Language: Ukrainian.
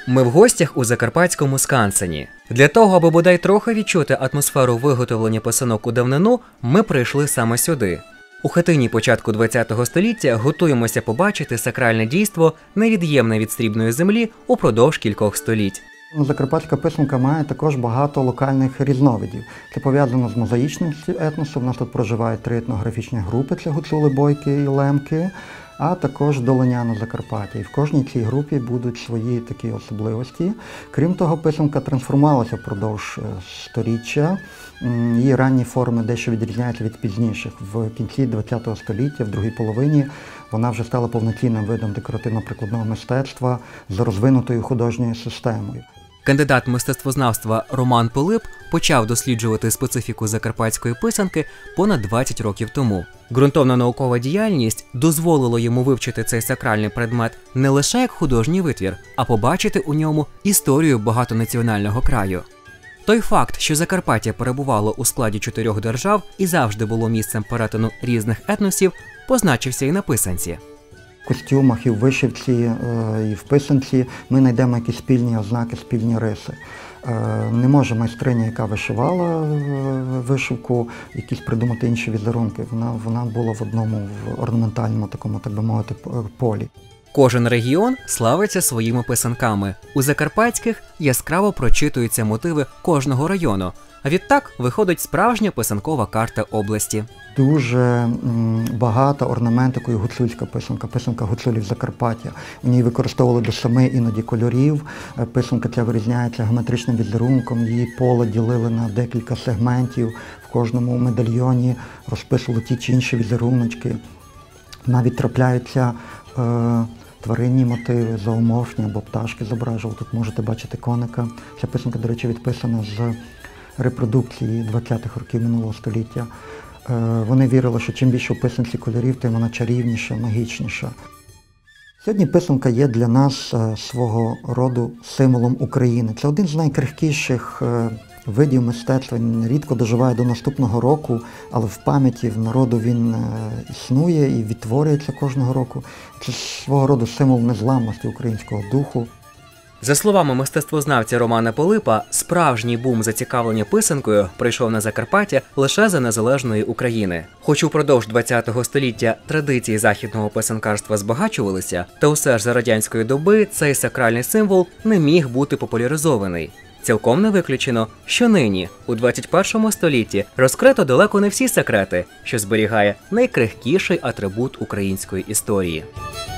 Ми в гостях у закарпатському Скансені. Для того, аби бодай трохи відчути атмосферу виготовлення писанок у давнину, ми прийшли саме сюди. У хатині початку ХХ століття готуємося побачити сакральне дійство, невід'ємне від срібної землі упродовж кількох століть. Закарпатська писанка має також багато локальних різновидів. Це пов'язано з мозаїчним етносом. У нас тут проживають 3 етнографічні групи – це гуцули, бойки і лемки, а також долиняна Закарпаття. І в кожній цій групі будуть свої такі особливості. Крім того, писанка трансформувалася впродовж сторіччя. Її ранні форми дещо відрізняються від пізніших. В кінці ХХ століття, в другій половині, вона вже стала повноцінним видом декоративно-прикладного мистецтва з розвинутою художньою системою. Кандидат мистецтвознавства Роман Пилип почав досліджувати специфіку закарпатської писанки понад 20 років тому. Ґрунтовна наукова діяльність дозволила йому вивчити цей сакральний предмет не лише як художній витвір, а побачити у ньому історію багатонаціонального краю. Той факт, що Закарпаття перебувало у складі 4 держав і завжди було місцем перетину різних етносів, позначився і на писанці. В костюмах, і в вишивці, і в писанці ми знайдемо якісь спільні ознаки, спільні риси. Не може майстриня, яка вишивала вишивку, якісь придумати інші візерунки. Вона була в одному орнаментальному такому, так би мовити, полі. Кожен регіон славиться своїми писанками. У закарпатських яскраво прочитуються мотиви кожного району. А відтак виходить справжня писанкова карта області. Дуже багата орнаментикою гуцульська писанка, писанка гуцулів Закарпаття. У ній використовували до 7 іноді кольорів. Писанка ця вирізняється геометричним візерунком, її поле ділили на декілька сегментів. В кожному медальйоні розписували ті чи інші візеруночки. Навіть трапляються тваринні мотиви, зооморфні або пташки зображували. Тут можете бачити коника. Ця писанка, до речі, відписана з репродукції 20-х років минулого століття. Вони вірили, що чим більше у писанці кольорів, тим вона чарівніша, магічніша. Сьогодні писанка є для нас свого роду символом України. Це один з найкрихкіших видів мистецтва. Він рідко доживає до наступного року, але в пам'яті в народу він існує і відтворюється кожного року. Це свого роду символ незламності українського духу. За словами мистецтвознавця Романа Пилипа, справжній бум зацікавлення писанкою прийшов на Закарпаття лише за незалежної України. Хоч упродовж ХХ століття традиції західного писанкарства збагачувалися, та усе ж за радянської доби цей сакральний символ не міг бути популяризований. Цілком не виключено, що нині, у 21 столітті, розкрито далеко не всі секрети, що зберігає найкрихкіший атрибут української історії.